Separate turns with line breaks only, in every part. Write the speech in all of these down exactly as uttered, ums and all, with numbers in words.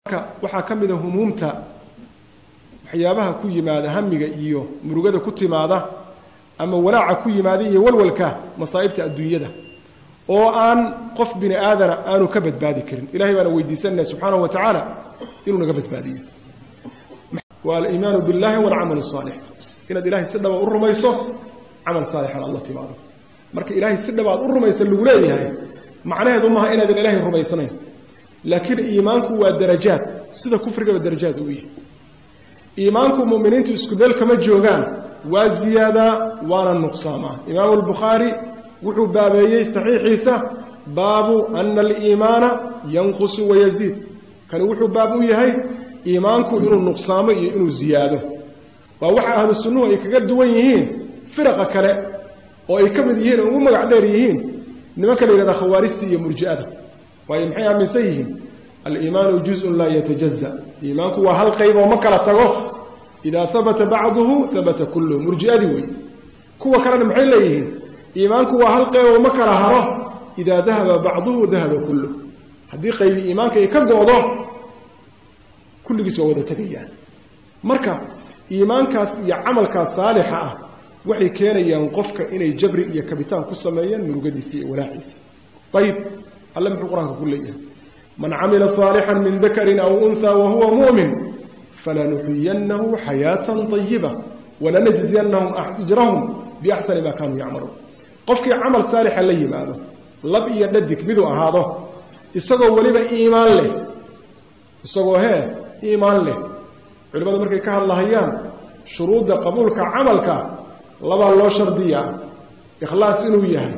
waxaa ka mid ah humuumta waxyaabaha ku yimaada hamiga iyo murugada ku timaada ama walaaca ku yimaada iyo walwalka masaa'ibta adduunyada oo aan qof bini aadana aanu ka badbaadi karin ilaahay baana weydiisanaa subxaanahu wa tacaala inuu naga badbaadiyo wal iimaanu billahi wal amalu salih inaad ilaahay si dhab ah u rumayso amal salih Allah tibaado marka ilaahay si dhab ah u rumayso lagu leeyahay macnaheedu ma aha inaad ilaahay rumaysanayn laakiin iimaanku waa darajaad sida kufriga waa darajaad u yahay iimaanku muuminiintu isku meel kama joogaan waa ziyaada waana nuqsaama imaam al-bukhari wuxuu baabeeyay saxiixiisa baabu anna al-iimaana yanqusu wa yaziid kan wuxuu baab u yahay iimaanku inuu nuqsaamo iyo inuu ziyaado waa waxa ahlu sunnuhu ay kaga duwan yihiin firaqa kale oo ay ka mid yihiin ugu magac dheer yihiin nimanka la yiraahdo khawaarijta iyo murji'ada way maxay aaminsan yihiin al-iimaanu juz'un la yatajazza iimaanku waa hal qayb oo ma kala tago ida thabata ba'dahu thabata kullu murji'adi way kuwa kale maxay leeyihiin iimaanku waa hal qayb oo ma kala haro ida dhahaba ba'dahu dhahaba kullu hadii qayb iimaanka ay ka goodo kulligiis waa wada tagayaan marka iimaankaas iyo amalkaas saalixa ah waxay keenayaan qofka inay jabri iyo kabitaan ku sameeyaan murugadiisa iyo walaaciisa طيب الله في القرآن كله من عمل صالحا من ذكر أو أنثى وهو مؤمن فلنحيينه حياة طيبة ولنجزينهم أجرهم بأحسن ما كانوا يعملون قفك عمل صالح لي ماذا لب يددك بدو هذا يسقوا ولبا إيمان له يسقوا ها إيمان له علماء مركي كه الله أيام شروط قبولك عملك لبا الله شرطية إخلاص إنه يهي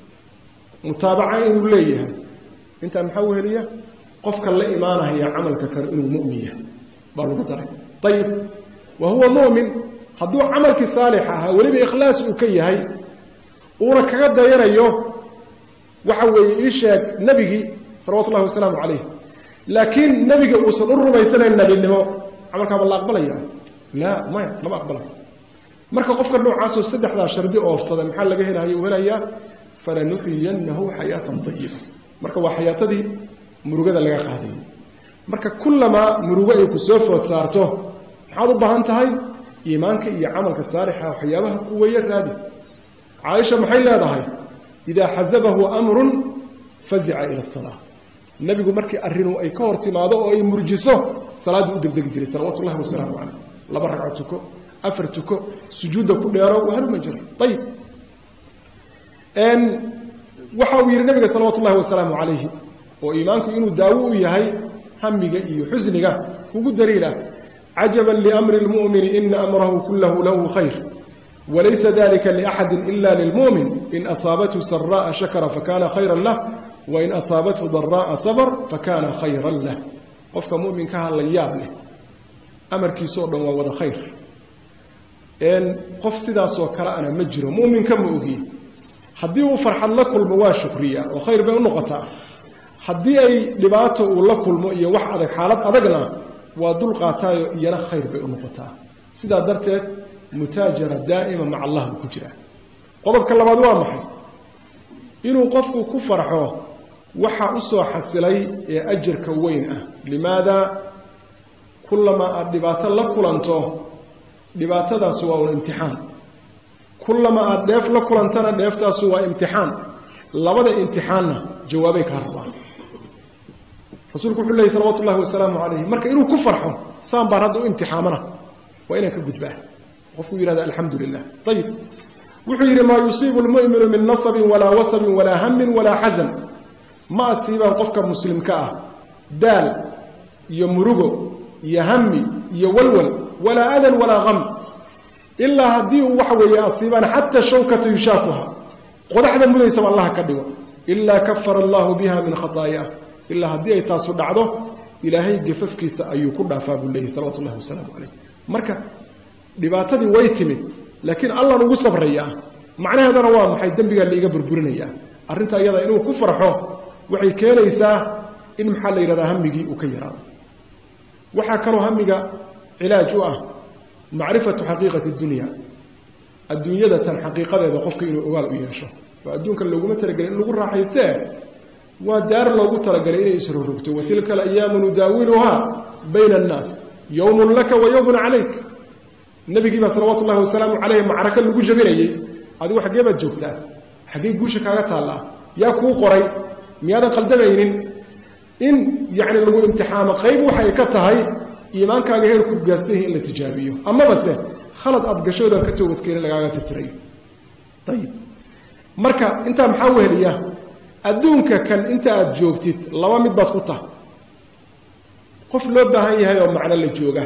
متابعة إنه ليه أنت محولية قفك الله إيمانه هي عملك كإنه مؤمنية بارو طيب وهو مؤمن هدو عملك صالحة ولي بإخلاص وكيه هي ورك قد يريه وحوي إيشك نبيه صلوات الله وسلامه عليه لكن نبيه وصل الربع سنة النبي اللي هو عملك بالله أقبله يعني لا ما ما أقبله مركب قفك النوع عاسو السدح ذا شردي أوف صدق محل جهنا هي وهنا هي فلنحيينه حياة طيبة marka waa xayaatadii murugada laga qaaday marka kullama murugo ay ku soo food saarto maxaad u baahan tahay iimaanka iyo amalka saalixa waxyaabaha ku weeyar raadi Aisha maxay leedahay ida hazabahu amrun fazi'a ila as-salah nabigu markii arinu ay ka hortimaado oo ay murjiso salaadu u degdeg jiray sallallahu alayhi wasallam laba ragcad tuko afar tuko sujuuda ku dheero waa ma jiro tayib en waxa uu yiri nabiga sallallahu alayhi wasallam alayhi oo iimaanku inuu daawo u yahay hamiga iyo xusniga ugu dariila ajaban li amri almu'min in amrahu kulluhu lahu khayr وليس ذلك لأحد إلا للمؤمن إن أصابته سراء شكر فكان خيرا له وإن أصابته ضراء صبر فكان خيرا له قفك مؤمن كهل لياب له أمر كي صور ووضع خير إن قف سدا سوكرا أنا مجرى مؤمن كم أوجي حدي وفرح لك الموا شكرية وخير بين نقطة حدي أي لبعته ولك المؤية واحد حالات أدقنا ودول قاتاي يرى خير بين نقطة سدا درت متاجرة دائما مع الله بكجرة قضب كلمة دوام محي إنه قفك كفرحه وحا أسوى حسلي أجر كوينه لماذا كلما أدبات الله كلانته دبات ذا سوى الامتحان كلما أدف لك كلانتنا دفتا سوى امتحان لبدا امتحاننا جوابك هربا رسولك الله صلى الله عليه وسلم عليه مركا إنه كفرحه سام باردو امتحامنا وإنك قد باه وفقوا هذا الحمد لله طيب وحير ما يصيب المؤمن من نصب ولا وصب ولا هم ولا حزن ما أصيبه قفك مسلم كاه دال يمرغو يهمي يولول ولا أذن ولا غم إلا هديه وحوي أصيبان حتى الشوكة يشاكها قد أحد من يسمى الله كدوا إلا كفر الله بها من خطاياه إلا هديه تاسو دعده إلهي قففك سأيكون عفاب الله صلى الله عليه وسلم عليه مركا dhibaatadii way timid laakiin Allah nagu sabraya macnaheedana waa maxay dambiga la iga burburinaya arinta iyada inuu ku farxo waxay keenaysaa in maxal la yiraahdo hamigi uu ka yaraado waxa kale hamiga ilaaj u ah macrifatu haqiiqati dunya adduunyada tan haqiiqadeeda qofka inuu ogaal u yeesho waa adduunka laguma talagalin in lagu raaxaystee ودار لو قلت لك إني إسروركت وتلك الأيام نداولها بين الناس يوم لك ويوم عليك النبي كما صلوات الله وسلامه عليه معركة اللي قول جبيني هذا واحد جابت جوكتا حقيق قوشك على الله يا كو قري ميادا قلدبين إن يعني لو امتحان قيب وحيكتها هي إيمان كان غير كوجاسيه اللي تجابيه أما بس خلط أبقشودا كتوبت كين اللي قاعد تفتري طيب مركا أنت محاول إياه أدونك كان أنت أتجوبتت لوامد بتقطع قف لبها هي هي ومعنى اللي جوجه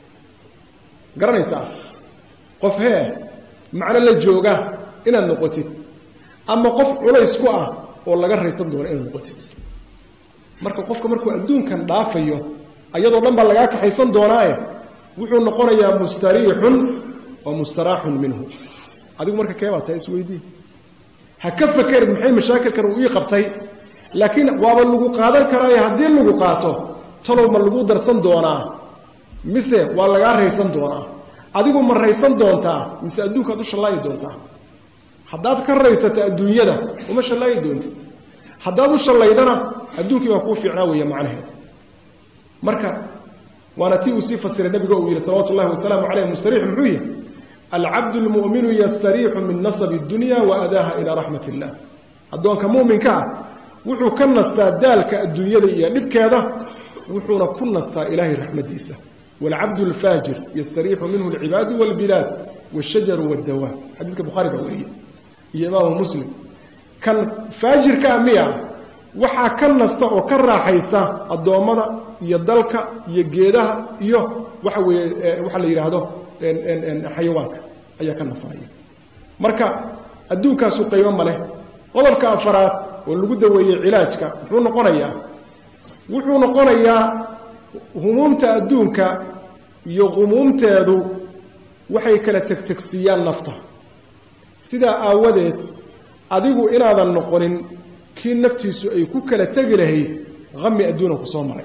قرني ساعة قف هي معنى اللي جوجه إن النقطة أما قف ولا يسقى والله قرر يصدق إن النقطة مركا قف كمركو أدون كان ضعفيه أيضا لما لقاك حيصن دوناي وحو نقول يا مستريح ومستراح منه هذا مركا كيف تسويدي هكف فكر محي مشاكل كانوا يقبطي لكن وابا لغو قادن كراي هدي لغو قاطو تلو ما لغو درسن دونا mise waa laga reysan doonaa adigu ma reysan doontaa mise adduunka du shalay doontaa haddaad ka reysata adduunyada uma shalay doontid haddaad u shalaydana adduunkii waa ku fiicnaa weeye macnaheedu marka waana tii uu sii fasiray nabiga uu yiri sallallahu alayhi wasallam alayhi mustariix muhiya العبد المؤمن يستريح من نصب الدنيا وأداها إلى رحمة الله أدوانك مؤمن كا وحو كنستا دالك الدنيا دي لبك هذا وحونا كنستا إلهي رحمة ديسة والعبد الفاجر يستريح منه العباد والبلاد والشجر والدواب حديث البخاري بقوليه إمام مسلم كان فاجر كامية وحا كنستا وكرا حيستا الدوامة يدالك يجيدها يو وحا وحا اللي يرهده حيوانك أي كان صحيح مركا أدونك سوق يوم ماله قدرك أفراد والوجود ويا علاجك وحنا قنيا وحنا قنيا هموم تأدونك يغموم تأدو وحي كلا تكتكسيان نفطه سدا أودت أديكو إلى هذا النقرن كي نفتي سؤال كلا تجره غمي أدونك صامرين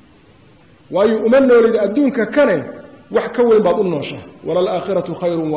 ويؤمن ولد أدونك كنه وحكوا بعض النوشة ولا الآخرة خير و...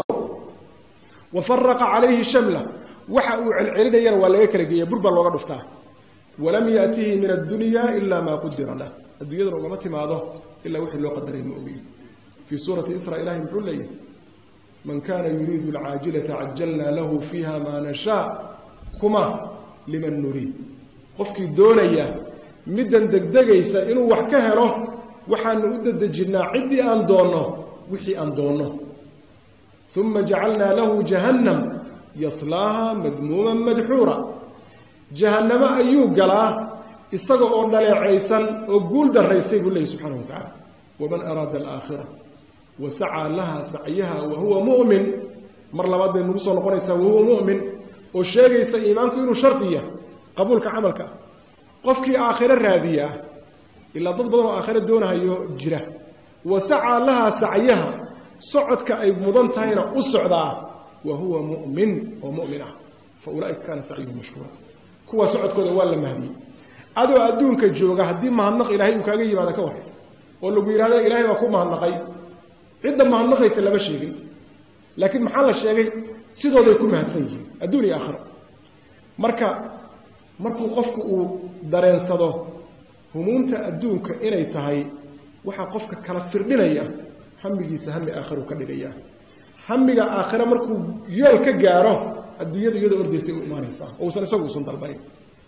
وفرق عليه شمله وحقوا العلد ير ولا يكرج يبرب الوقت دفتاه ولم يأتيه من الدنيا إلا ما قدر له الدنيا رغمت ما له إلا وحي لو قدره المؤمن في سورة إسرائيل يقول لي من كان يريد العاجلة عجلنا له فيها ما نشاء كما لمن نريد قفك الدنيا مدن دقدقيسا إنه وحكها له وحان وددجنا عدي أن دونه وحي أن دونه ثم جعلنا له جهنم يصلاها مذموما مدحورا جهنم أيوب قلا إصدق أورنا لعيسا وقول در رئيسي يقول الله سبحانه وتعالى ومن أراد الآخرة وسعى لها سعيها وهو مؤمن مر لبعض النبوس ونقول وهو مؤمن والشيء يسا إيمانك إنه شرطية قبولك عملك قفك آخر الرادية إلا ضد بدن آخر دونها يجرى وسعى لها سعيها صعدك أي مضنتها هنا أسعدا وهو مؤمن ومؤمنة فأولئك كان سعيهم مشكورا كوا صعد كذا ولا مهدي أدو أدونك الجوجا هدي ما هنق إلهي وكاجي بعد كوه والله بير هذا إلهي وكم ما هنقي عدة ما هنق يسلم الشيء لكن محل الشيء سيدو ده يكون مهتسنجي الدنيا آخر مركا مركو قفك ودارين صدو همومتا أدونك إنay tahay waxa qofka kala firdhinaya hamigiisa hami aakhir ka dhigaya hamiga aakhir markuu yool ka gaaro adduunyada iyada ordaysa u imaanaysa oo san isagu san dalbay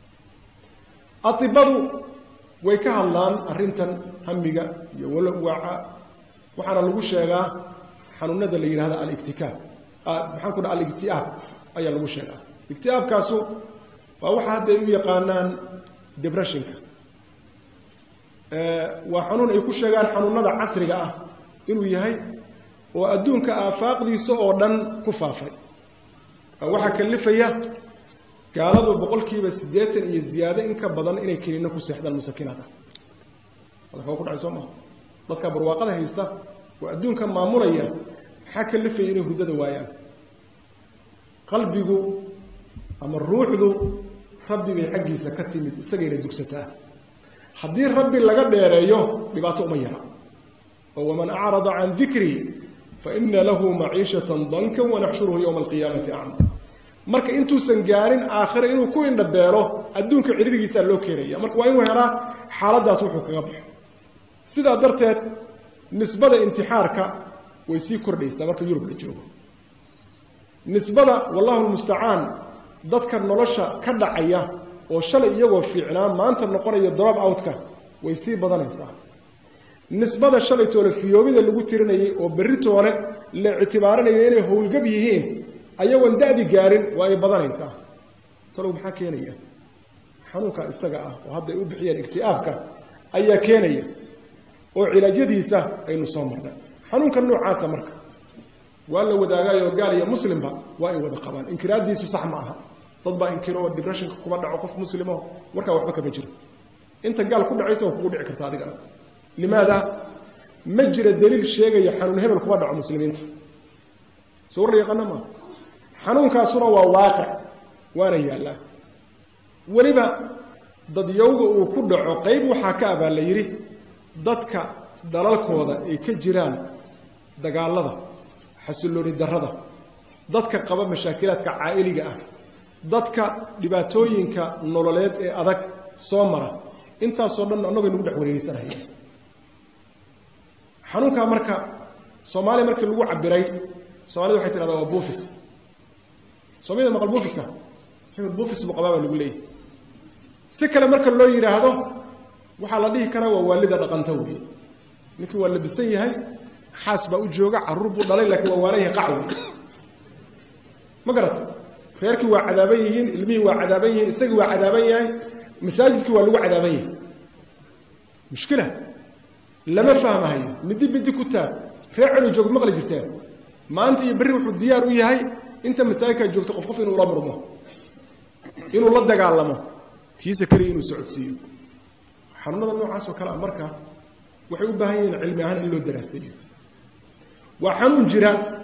atibadu way ka hadlaan arintan hamiga iyo wala waxa waxana lagu sheegaa xanuunada la yiraahdo al-iktikab maxaan ku dhaca al-iktiab ayaa lagu sheegaa iktiabkaasu waa waxa hadda u yaqaanaan depressionka وحنون أي كل شيء حنوننا عصري آه إنه يهي وأدون كأفاق لي صعدا كفافي وح كلفيا قالوا بقول كي بس ديت الزيادة إنك بدن إنك كلنا كسحد المسكين هذا هذا هو كل عصامة ضدك برواقة هيستا وأدون كم معمورية حكى اللفي إنه هدى دوايا قلبي جو أما الروح ذو ربي بيحجي سكتي من سجل الدكسته حديث ربي لقد ديريو بباتو أميرا ومن أعرض عن ذكري فإن له معيشة ضنكا ونحشره يوم القيامة أعمى marka intuusan gaarin aakhira inuu ku indhabeelo adduunka ciriirigiisa loo keenaya marka waa inuu helaa xaaladaas wuxuu kaga baxo sidaa darteed nisbada intixaarka way sii kordhaysaa marka Yurub la joogo nisbada wallahu almusta'an dadka nolosha ka dhacaya oo shalay iyagoo fiicnaa maanta noqonaya drop out-ka way sii badanaysaa nisbada shalay toole fiyoobida lagu tirinayay oo berri toole la ictibaarinayo inay howlgab yihiin ayagoon da'di gaarin waa ay badanaysaa talow maxaa keenaya xanuunka isaga ah oo hadda ay u bixiyeen iktiaabka ayaa keenaya oo cilaajadiisa aynu soo marnay xanuunka noocaasa marka waa la wadaagayo gaal iyo muslimba waa ay wada qabaan inkiraadiisu sax ma aha dad baa inkiro oo depression kuma dhaco qof muslimo marka waxba ka jiro inta gaal ku dhacaysa oo kugu dhici karta adiga limaada ma jira daliil sheegaya xanuun hebel kuma dhaco muslimiinta soo reeyqana ma xanuunkaasuna waa waaqic waana yaala waliba dad yowga uu ku dhaco qayb waxa ka abaa la yiri dadka dalalkooda ay ka jiraan dagaalada xasilooni darrada dadka qaba mashaakilaadka caa'iliga ah dadka dhibaatooyinka nololeed ee adag soo mara intaas oo dhan annagu nagu dhaxwareeysanahay xanuunka marka Soomaali markii lagu cabiray Soomaalidu waxay tiraahdaa waa buufis Soomaalida maqal buufiska hebel buufis muqababa lagu leeyahay si kale marka loo yiraahdo waxa la dhihi karaa waa waalida dhaqanta weey ninkii waa labisan yahay xaas baa u jooga carruur buu dhalay laakiin waa waalahay qacwo ma garat reerkii waa cadaaban yihiin ilmihii waa cadaaban yihiin isagii waa cadaaban yahay masaajidkii waa lagu cadaaban yahay mushkila lama fahmayo midi midi ku taab reercanu joog maqli jirteen maanta iyo bari wuxuu diyaar u yahay inta masaajidka joogto qof qof inuu la murmo inuu la dagaalamo tiisa kale inuu socodsiiyo xanuunada noocaas oo kala marka waxay u baahan yihiin cilmi ahaan in loo daraasayo waa xanuun jira